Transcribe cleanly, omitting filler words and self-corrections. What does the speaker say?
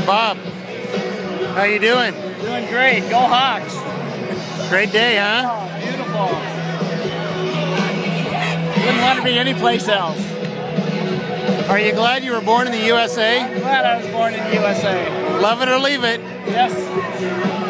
Bob, how you doing? Doing great. Go Hawks. Great day, huh? Oh, beautiful. Wouldn't want to be anyplace else. Are you glad you were born in the USA? I'm glad I was born in the USA. Love it or leave it. Yes.